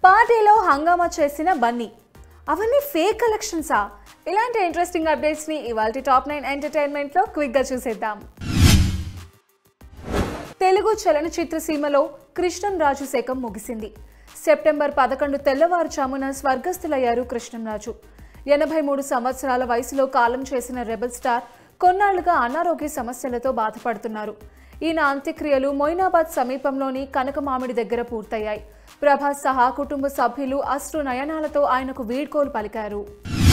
పార్టీలో హంగామా చేసిన బన్నీ అవన్నీ ఫేక్ కలెక్షన్సా? ఇలాంటి ఇంట్రెస్టింగ్ అప్డేట్స్ ని ఇవాల్టి టాప్ 9 ఎంటర్టైన్మెంట్ లో క్విక్ గా చూసేద్దాం. తెలుగు చలనచిత్ర సీమలో కృష్ణంరాజు శకం ముగిసింది. సెప్టెంబర్ 11 తెల్లవారుజామున స్వర్గస్థులయ్యారు కృష్ణంరాజు. 83 సంవత్సరాల వయసులో కాలం చేసిన రెబల్ స్టార్ కొన్నాళ్లుగా అనారోగ్య సమస్యలతో బాధపడుతున్నారు. ఈయన అంత్యక్రియలు మొయినాబాద్ సమీపంలోని కనకమామిడి దగ్గర పూర్తయ్యాయి. ప్రభాస్ సహా కుటుంబ సభ్యులు అశ్రు నయనాలతో ఆయనకు వీడ్కోలు పలికారు.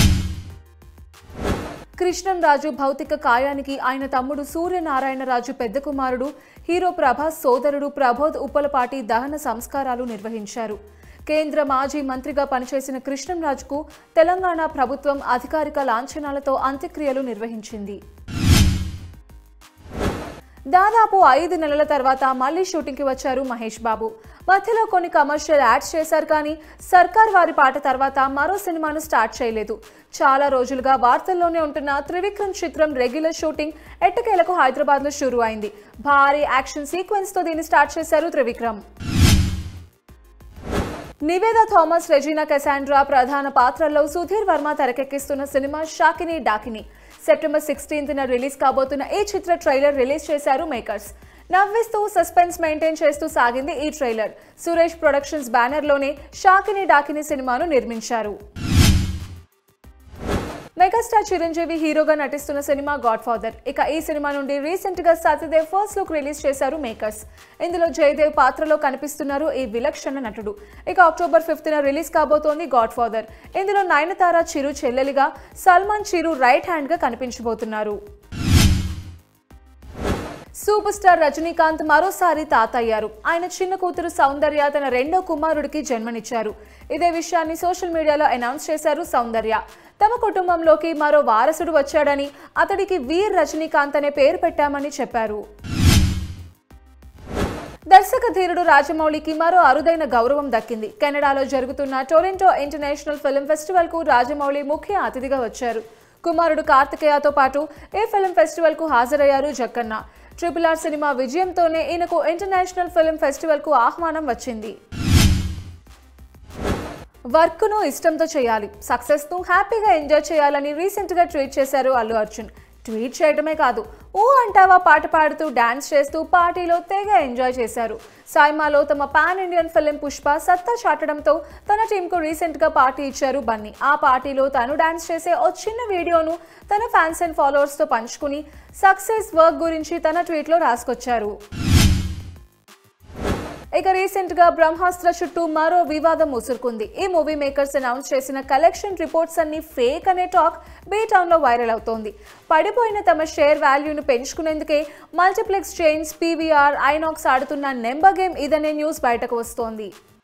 కృష్ణంరాజు భౌతిక కాయానికి ఆయన తమ్ముడు సూర్యనారాయణరాజు పెద్ద కుమారుడు హీరో ప్రభాస్ సోదరుడు ప్రబోధ్ ఉప్పలపాటి దహన సంస్కారాలు నిర్వహించారు. కేంద్ర మాజీ మంత్రిగా పనిచేసిన కృష్ణంరాజుకు తెలంగాణ ప్రభుత్వం అధికారిక లాంఛనాలతో అంత్యక్రియలు నిర్వహించింది. దాదాపు 5 నెలల తర్వాత మళ్లీ షూటింగ్ కి వచ్చారు మహేష్ బాబు. మధ్యలో కొన్ని కమర్షియల్ యాడ్స్ చేశారు, కానీ సర్కార్ వారి పాట తర్వాత మరో సినిమాను స్టార్ట్ చేయలేదు. చాలా రోజులుగా వార్తల్లోనే ఉంటున్న త్రివిక్రమ్ చిత్రం రెగ్యులర్ షూటింగ్ ఎట్టకేలకు హైదరాబాద్ లో షురూ అయింది. భారీ యాక్షన్ సీక్వెన్స్ తో దీన్ని స్టార్ట్ చేశారు త్రివిక్రమ్. నివేదా థామస్, రెజీనా కెసాండ్రా ప్రధాన పాత్రల్లో సుధీర్ వర్మ తెరకెక్కిస్తున్న సినిమా షాకిని డాకిని. సెప్టెంబర్ 16న రిలీజ్ కాబోతున్న ఈ చిత్ర ట్రైలర్ రిలీజ్ చేశారు మేకర్స్. నవ్విస్తూ సస్పెన్స్ మెయింటైన్ చేస్తూ సాగింది ఈ ట్రైలర్. సురేష్ ప్రొడక్షన్స్ బ్యానర్ లోనే షాకిని డాకిని సినిమాను నిర్మించారు. మెగాస్టార్ చిరంజీవి హీరోగా నటిస్తున్న సినిమా గాడ్ ఫాదర్. ఇక ఈ సినిమా నుండి రీసెంట్ గా సత్యదేవ్ ఫస్ట్ లుక్ రిలీజ్ చేశారు మేకర్స్. ఇందులో జయదేవ్ పాత్రలో కనిపిస్తున్నారు ఈ విలక్షణ నటుడు. ఇక అక్టోబర్ 5న రిలీజ్ కాబోతోంది గాడ్ ఫాదర్. ఇందులో నయనతార చిరు చెల్లెలిగా, సల్మాన్ చిరు రైట్ హ్యాండ్ గా కనిపించబోతున్నారు. సూపర్ స్టార్ రజనీకాంత్ మరోసారి తాత అయ్యారు. ఆయన చిన్న కూతురు సౌందర్య తన రెండో కుమారుడికి జన్మనిచ్చారు. ఇదే విషయాన్ని సోషల్ మీడియాలో అనౌన్స్ చేశారు సౌందర్య. తమ కుటుంబంలోకి మరో వారసుడు వచ్చాడని, అతడికి వీర్ రజనీకాంత్ అనే పేరు పెట్టామని చెప్పారు. దర్శక ధీరుడు రాజమౌళికి మరో అరుదైన గౌరవం దక్కింది. కెనడాలో జరుగుతున్న టొరంటో ఇంటర్నేషనల్ ఫిల్మ్ ఫెస్టివల్ కు రాజమౌళి ముఖ్య అతిథిగా వచ్చారు. కుమారుడు కార్తికేయతో పాటు ఈ ఫిల్మ్ ఫెస్టివల్ కు హాజరయ్యారు జక్కన్న. RRR సినిమా విజయంతోనే ఈయనకు ఇంటర్నేషనల్ ఫిల్మ్ ఫెస్టివల్ కు ఆహ్వానం వచ్చింది. వర్క్ ను ఇష్టంతో చేయాలి, సక్సెస్ ను హ్యాపీగా ఎంజాయ్ చేయాలని రీసెంట్ గా ట్వీట్ చేశారు అల్లు అర్జున్. ట్వీట్ చేయడమే కాదు, ఊ అంటావా పాట పాడుతూ డాన్స్ చేస్తూ పార్టీలో తెగ ఎంజాయ్ చేశారు. సైమాలో తమ పాన్ ఇండియన్ ఫిల్మ్ పుష్ప సత్తా చాటడంతో తన టీంకు రీసెంట్ గా పార్టీ ఇచ్చారు బన్నీ. ఆ పార్టీలో తను డాన్స్ చేసే ఓ చిన్న వీడియోను తన ఫ్యాన్స్ అండ్ ఫాలోవర్స్ తో పంచుకుని సక్సెస్ వర్క్ గురించి తన ట్వీట్ లో రాసుకొచ్చారు. ఇక రీసెంట్ గా బ్రహ్మాస్త్ర చుట్టూ మరో వివాదం ముసురుకుంది. ఈ మూవీ మేకర్స్ అనౌన్స్ చేసిన కలెక్షన్ రిపోర్ట్స్ అన్ని ఫేక్ అనే టాక్ బీ టౌన్ లో వైరల్ అవుతోంది. పడిపోయిన తమ షేర్ వాల్యూను పెంచుకునేందుకే మల్టీప్లెక్స్ చైన్స్ PVR, ఐనాక్స్ ఆడుతున్న నెంబర్ గేమ్ ఇదనే న్యూస్ బయటకు వస్తోంది.